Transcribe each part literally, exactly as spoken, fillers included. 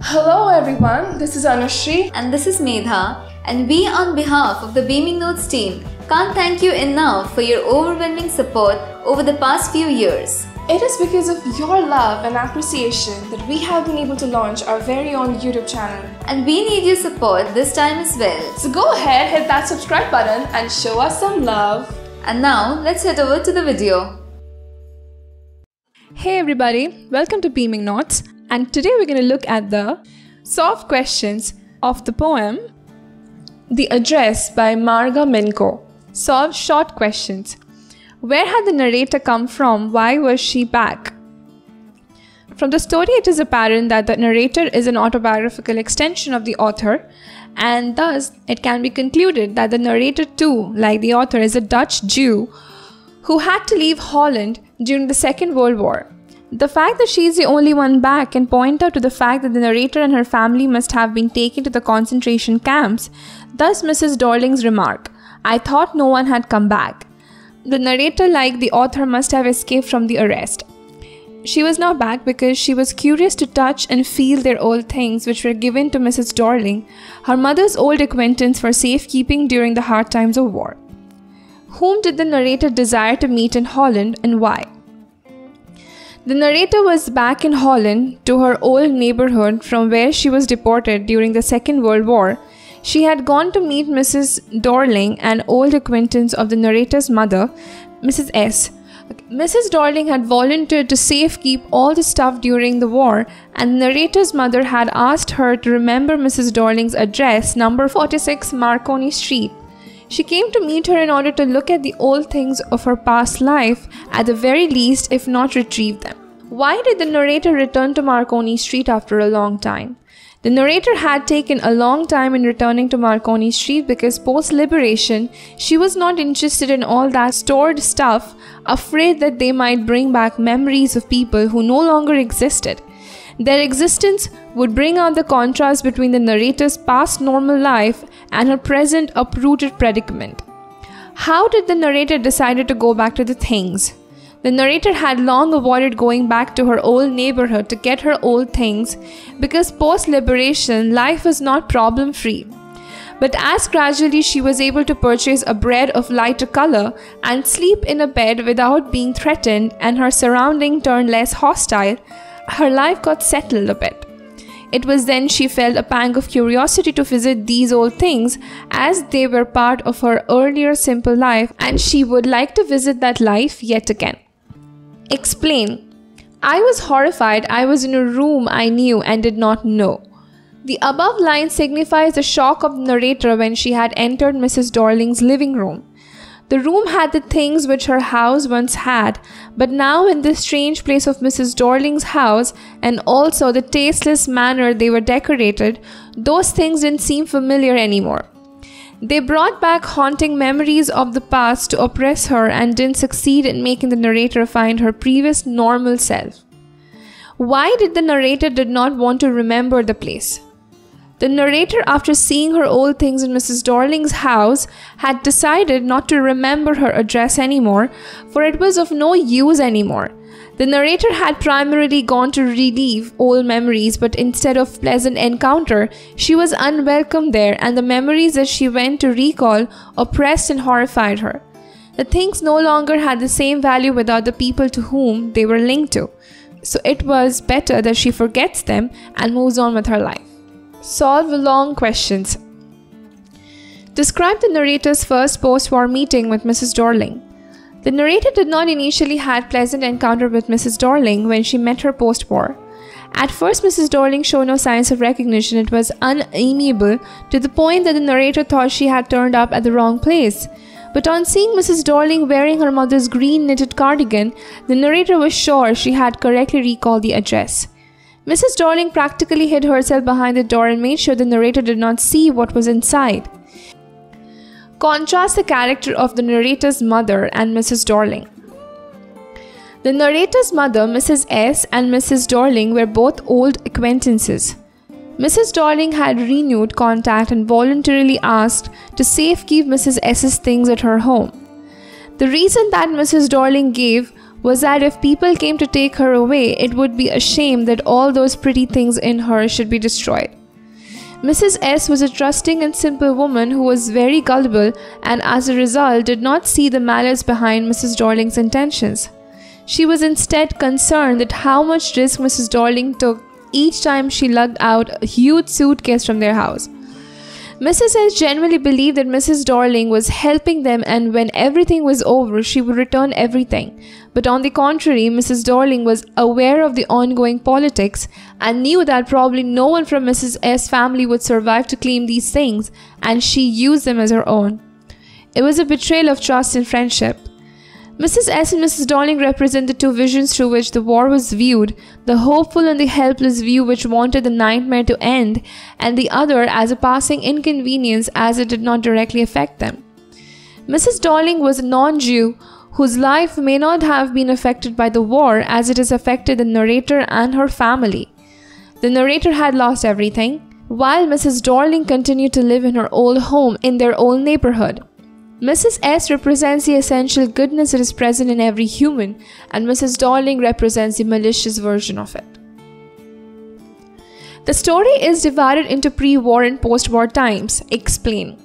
Hello everyone, this is Anushree and this is Medha, and we on behalf of the Beaming Notes team can't thank you enough for your overwhelming support over the past few years. It is because of your love and appreciation that we have been able to launch our very own YouTube channel. And we need your support this time as well. So go ahead, hit that subscribe button and show us some love. And now let's head over to the video. Hey everybody, welcome to Beaming Notes, and today we're going to look at the soft questions of the poem The Address by Marga Minco. Solve short questions. Where had the narrator come from? Why was she back? From the story, it is apparent that the narrator is an autobiographical extension of the author, and thus it can be concluded that the narrator too, like the author, is a Dutch Jew who had to leave Holland during the Second World War. The fact that she is the only one back can point out to the fact that the narrator and her family must have been taken to the concentration camps. Thus Missus Dorling's remark, "I thought no one had come back." The narrator, like the author, must have escaped from the arrest. She was now back because she was curious to touch and feel their old things which were given to Missus Dorling, her mother's old acquaintance, for safekeeping during the hard times of war. Whom did the narrator desire to meet in Holland, and why? The narrator was back in Holland to her old neighborhood from where she was deported during the Second World War. She had gone to meet Missus Dorling, an old acquaintance of the narrator's mother, Missus S. Missus Dorling had volunteered to safekeep all the stuff during the war, and the narrator's mother had asked her to remember Missus Dorling's address, number forty-six Marconi Street. She came to meet her in order to look at the old things of her past life, at the very least, if not retrieve them. Why did the narrator return to Marconi Street after a long time? The narrator had taken a long time in returning to Marconi Street because post-liberation, she was not interested in all that stored stuff, afraid that they might bring back memories of people who no longer existed. Their existence would bring out the contrast between the narrator's past normal life and her present uprooted predicament. How did the narrator decide to go back to the things? The narrator had long avoided going back to her old neighborhood to get her old things because post-liberation, life was not problem-free. But as gradually she was able to purchase a bed of lighter color and sleep in a bed without being threatened, and her surrounding turned less hostile, her life got settled a bit. It was then she felt a pang of curiosity to visit these old things, as they were part of her earlier simple life, and she would like to visit that life yet again. Explain. I was horrified. I was in a room I knew and did not know. The above line signifies the shock of the narrator when she had entered Missus Dorling's living room. The room had the things which her house once had, but now in this strange place of Missus Dorling's house, and also the tasteless manner they were decorated, those things didn't seem familiar anymore. They brought back haunting memories of the past to oppress her and didn't succeed in making the narrator find her previous normal self. Why did the narrator did not want to remember the place? The narrator, after seeing her old things in Missus Dorling's house, had decided not to remember her address anymore, for it was of no use anymore. The narrator had primarily gone to relive old memories, but instead of pleasant encounter, she was unwelcome there, and the memories that she went to recall oppressed and horrified her. The things no longer had the same value without the people to whom they were linked to, so it was better that she forgets them and moves on with her life. Solve long questions. Describe the narrator's first post-war meeting with Missus Dorling. The narrator did not initially have pleasant encounter with Missus Dorling when she met her post-war. At first, Missus Dorling showed no signs of recognition. It was unamiable to the point that the narrator thought she had turned up at the wrong place. But on seeing Missus Dorling wearing her mother's green knitted cardigan, the narrator was sure she had correctly recalled the address. Missus Dorling practically hid herself behind the door and made sure the narrator did not see what was inside. Contrast the character of the narrator's mother and Missus Dorling. The narrator's mother, Missus S, and Missus Dorling were both old acquaintances. Missus Dorling had renewed contact and voluntarily asked to safekeep Missus S's things at her home. The reason that Missus Dorling gave was that if people came to take her away, it would be a shame that all those pretty things in her should be destroyed. Missus S was a trusting and simple woman who was very gullible and as a result did not see the malice behind Missus Dorling's intentions. She was instead concerned at how much risk Missus Dorling took each time she lugged out a huge suitcase from their house. Missus S genuinely believed that Missus Dorling was helping them and when everything was over, she would return everything. But on the contrary, Missus Dorling was aware of the ongoing politics and knew that probably no one from Missus S' family would survive to claim these things, and she used them as her own. It was a betrayal of trust and friendship. Missus S and Missus Dorling represent the two visions through which the war was viewed, the hopeful and the helpless view which wanted the nightmare to end, and the other as a passing inconvenience as it did not directly affect them. Missus Dorling was a non-Jew whose life may not have been affected by the war as it has affected the narrator and her family. The narrator had lost everything, while Missus Dorling continued to live in her old home in their old neighborhood. Missus S represents the essential goodness that is present in every human, and Missus Dorling represents the malicious version of it. The story is divided into pre-war and post-war times. Explain.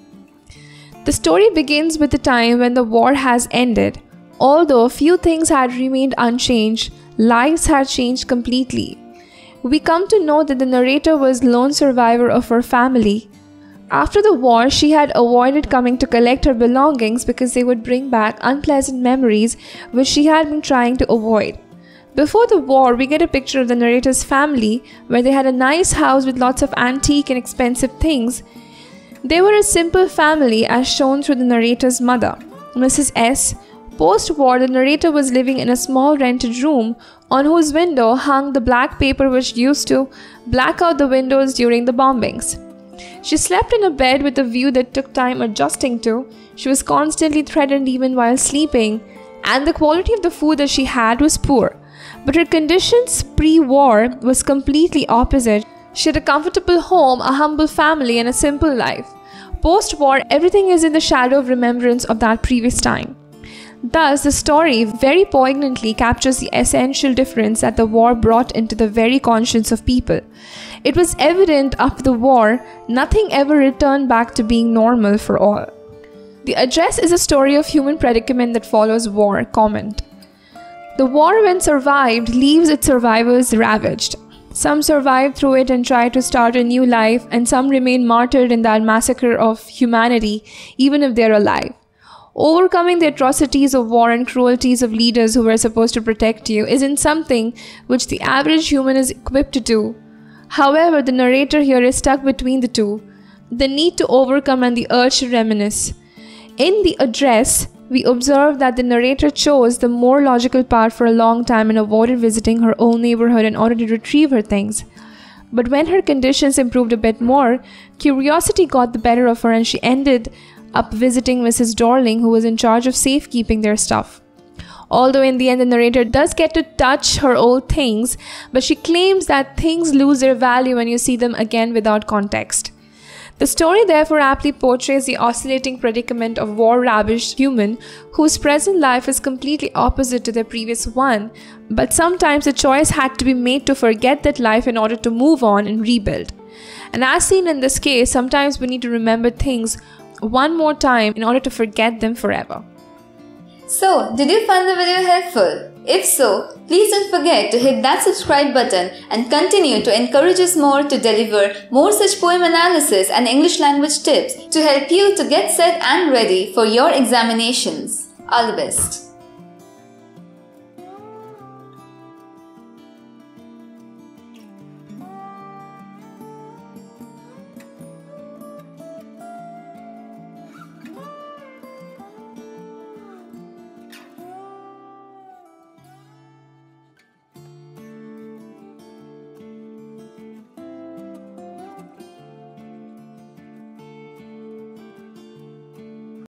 The story begins with the time when the war has ended. Although few things had remained unchanged, lives had changed completely. We come to know that the narrator was the lone survivor of her family. After the war, she had avoided coming to collect her belongings because they would bring back unpleasant memories which she had been trying to avoid. Before the war, we get a picture of the narrator's family where they had a nice house with lots of antique and expensive things. They were a simple family as shown through the narrator's mother, Missus S. Post-war, the narrator was living in a small rented room on whose window hung the black paper which used to black out the windows during the bombings. She slept in a bed with a view that took time adjusting to. She was constantly threatened even while sleeping, and the quality of the food that she had was poor. But her conditions pre-war was completely opposite. She had a comfortable home, a humble family, and a simple life. Post-war, everything is in the shadow of remembrance of that previous time. Thus, the story very poignantly captures the essential difference that the war brought into the very conscience of people. It was evident after the war, nothing ever returned back to being normal for all. The address is a story of human predicament that follows war. Comment. The war, when survived, leaves its survivors ravaged. Some survive through it and try to start a new life, and some remain martyred in that massacre of humanity, even if they are alive. Overcoming the atrocities of war and cruelties of leaders who were supposed to protect you isn't something which the average human is equipped to do. However, the narrator here is stuck between the two, the need to overcome and the urge to reminisce. In the address, we observe that the narrator chose the more logical path for a long time and avoided visiting her own neighborhood in order to retrieve her things. But when her conditions improved a bit more, curiosity got the better of her and she ended up visiting Missus Dorling, who was in charge of safekeeping their stuff. Although in the end the narrator does get to touch her old things, but she claims that things lose their value when you see them again without context. The story therefore aptly portrays the oscillating predicament of war-ravaged human whose present life is completely opposite to their previous one, but sometimes a choice had to be made to forget that life in order to move on and rebuild. And as seen in this case, sometimes we need to remember things one more time in order to forget them forever. So, did you find the video helpful? If so, please don't forget to hit that subscribe button and continue to encourage us more to deliver more such poem analysis and English language tips to help you to get set and ready for your examinations. All the best.